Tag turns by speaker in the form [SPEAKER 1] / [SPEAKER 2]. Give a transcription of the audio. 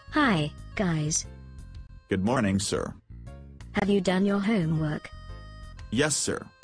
[SPEAKER 1] Hi, guys.
[SPEAKER 2] Good morning, sir.
[SPEAKER 1] Have you done your homework?
[SPEAKER 2] Yes, sir.